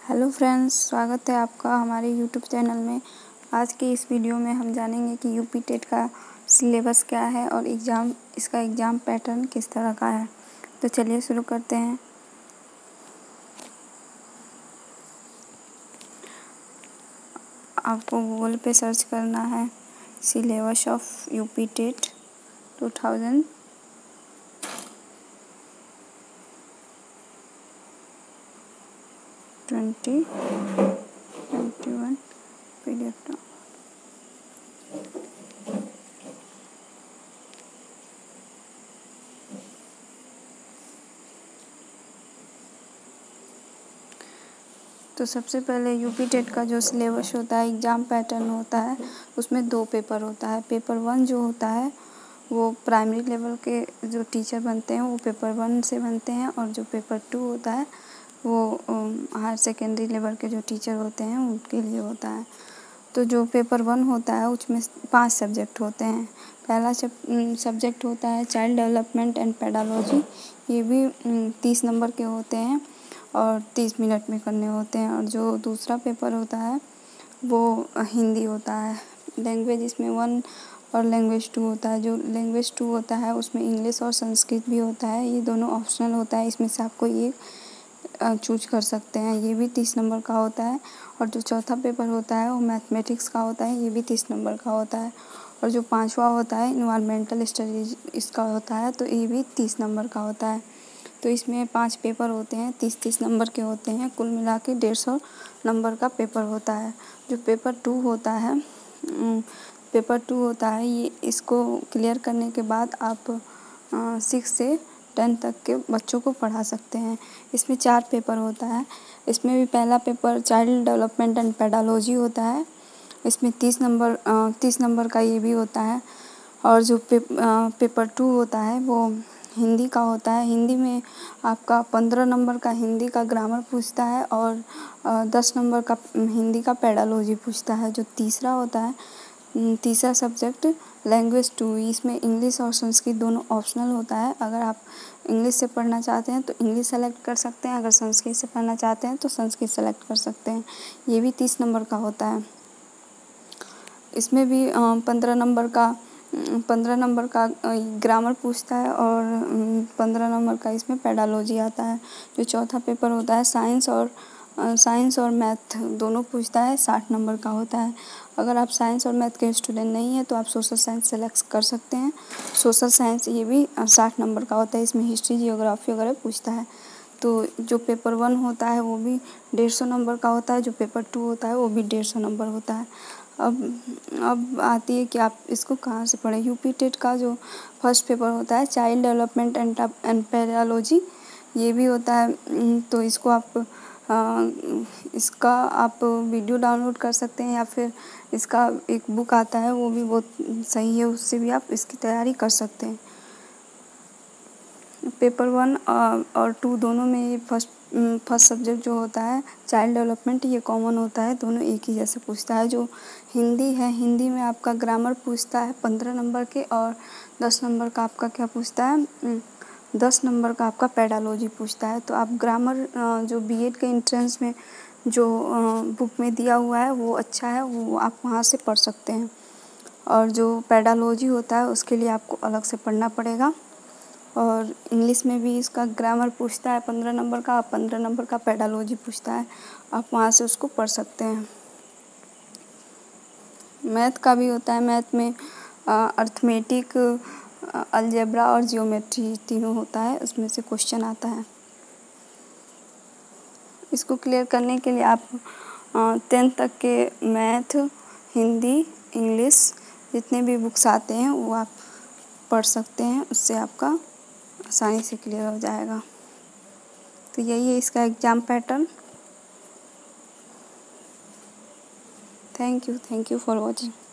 Hello friends, स्वागत है आपका हमारे यूट्यूब चैनल में। आज की इस वीडियो में हम जानेंगे कि यूपी टेट का सिलेबस क्या है और इसका एग्ज़ाम पैटर्न किस तरह का है। तो चलिए शुरू करते हैं। आपको गूगल पे सर्च करना है syllabus of UP TET 2021 PDF. तो सबसे पहले यूपी टेट का जो सिलेबस होता है, एग्ज़ाम पैटर्न होता है, उसमें 2 पेपर होता है। पेपर 1 जो होता है वो प्राइमरी लेवल के जो टीचर बनते हैं वो पेपर 1 से बनते हैं, और जो पेपर 2 होता है वो हायर सेकेंडरी लेवल के जो टीचर होते हैं उनके लिए होता है। तो जो पेपर 1 होता है उसमें 5 सब्जेक्ट होते हैं। पहला सब्जेक्ट होता है चाइल्ड डेवलपमेंट एंड पेडागोजी। ये भी 30 नंबर के होते हैं और 30 मिनट में करने होते हैं। और जो दूसरा पेपर होता है वो हिंदी होता है। लैंग्वेज इसमें 1 और लैंग्वेज 2 होता है। जो लैंग्वेज 2 होता है उसमें इंग्लिश और संस्कृत भी होता है। ये दोनों ऑप्शनल होता है, इसमें से आपको ये चूज कर सकते हैं। ये भी 30 नंबर का होता है। और जो चौथा पेपर होता है वो मैथमेटिक्स का होता है। ये भी 30 नंबर का होता है। और जो 5वां होता है इन्वायरमेंटल स्टडीज इसका होता है, तो ये भी 30 नंबर का होता है। तो इसमें 5 पेपर होते हैं, 30-30 नंबर के होते हैं। कुल मिला के 150 नंबर का पेपर होता है। जो पेपर 2 होता है ये इसको क्लियर करने के बाद आप 6 से 10 तक के बच्चों को पढ़ा सकते हैं। इसमें 4 पेपर होता है। इसमें भी पहला paper child development and pedagogy होता है। इसमें 30 नंबर का ये भी होता है। और जो पेपर 2 होता है वो हिंदी का होता है। हिंदी में आपका 15 नंबर का हिंदी का ग्रामर पूछता है और 10 नंबर का हिंदी का पेडागोजी पूछता है। जो तीसरा होता है, तीसरा सब्जेक्ट लैंग्वेज 2, इसमें इंग्लिश और संस्कृत दोनों ऑप्शनल होता है। अगर आप इंग्लिश से पढ़ना चाहते हैं तो इंग्लिश सेलेक्ट कर सकते हैं, अगर संस्कृत से पढ़ना चाहते हैं तो संस्कृत सेलेक्ट कर सकते हैं। ये भी 30 नंबर का होता है। इसमें भी 15 नंबर का ग्रामर पूछता है और 15 नंबर का इसमें पेडागोजी आता है। जो चौथा पेपर होता है साइंस और मैथ दोनों पूछता है, 60 नंबर का होता है। अगर आप साइंस और मैथ के स्टूडेंट नहीं हैं तो आप सोशल साइंस सेलेक्ट कर सकते हैं। सोशल साइंस ये भी 60 नंबर का होता है। इसमें हिस्ट्री, जियोग्राफी वगैरह पूछता है। तो जो पेपर 1 होता है वो भी 150 नंबर का होता है। जो पेपर 2 होता है वो भी 150 नंबर होता है। अब आती है कि आप इसको कहाँ से पढ़ें। यूपी टेट का जो फर्स्ट पेपर होता है चाइल्ड डेवलपमेंट एंड पेडागोजी, ये भी होता है। तो इसका आप वीडियो डाउनलोड कर सकते हैं, या फिर इसका एक बुक आता है वो भी बहुत सही है, उससे भी आप इसकी तैयारी कर सकते हैं। पेपर 1 और 2 दोनों में ये फर्स्ट सब्जेक्ट जो होता है चाइल्ड डेवलपमेंट, ये कॉमन होता है, दोनों एक ही जैसे पूछता है। जो हिंदी है, हिंदी में आपका ग्रामर पूछता है 15 नंबर के, और 10 नंबर का आपका क्या पूछता है, 10 नंबर का आपका पेडागोजी पूछता है। तो आप ग्रामर जो बीएड के एंट्रेंस में जो बुक में दिया हुआ है वो अच्छा है, वो आप वहाँ से पढ़ सकते हैं। और जो पेडागोजी होता है उसके लिए आपको अलग से पढ़ना पड़ेगा। और इंग्लिश में भी इसका ग्रामर पूछता है 15 नंबर का, 15 नंबर का पेडागोजी पूछता है, आप वहाँ से उसको पढ़ सकते हैं। मैथ का भी होता है। मैथ में अर्थमेटिक, अलजेब्रा और जियोमेट्री तीनों होता है, उसमें से क्वेश्चन आता है। इसको क्लियर करने के लिए आप 10th तक के मैथ, हिंदी, इंग्लिश जितने भी बुक्स आते हैं वो आप पढ़ सकते हैं, उससे आपका आसानी से क्लियर हो जाएगा। तो यही है इसका exam pattern. Thank you for watching.